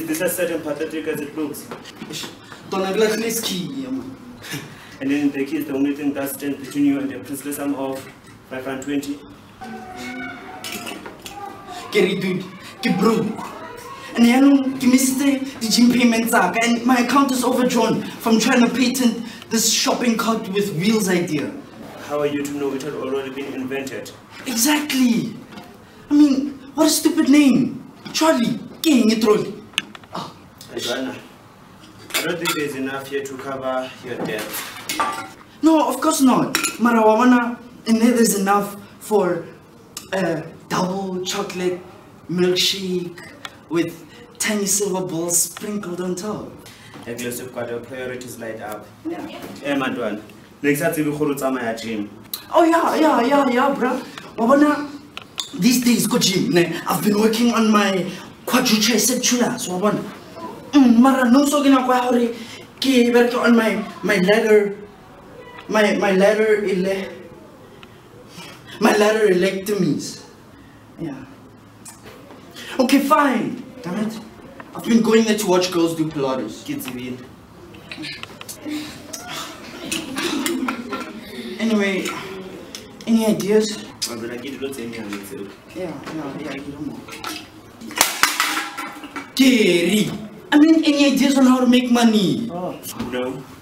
this as sad and pathetic as it looks? Don't have like this key, man. And then the key is the only thing that stands between you and the princely sum of 520. Gary, dude, get broke. And then give me the gym payments and my account is overdrawn from trying to patent this shopping cart with wheels idea. How are you to know it had already been invented? Exactly. I mean, what a stupid name. Charlie, King, it trolley. Joanna, I don't think there's enough here to cover your debt. No, of course not. Marawana, and there's enough for a double chocolate milkshake with tiny silver balls sprinkled on top. At least you've got your priorities lined up. Yeah. Hey, Madwan. Next time you go to my gym. Oh yeah, bruh. Wabana, these days go gym. I've been working on my quadriceps chula. So wabana. Mara no so gina kwa hori ki work on my ladder electomies. Yeah. Okay, fine. Damn it. I've been going there to watch girls do Pilates. Kids win. Anyway, any ideas? I'm gonna get lots in here. Yeah, get more. Gary, I mean, any ideas on how to make money? Oh, no.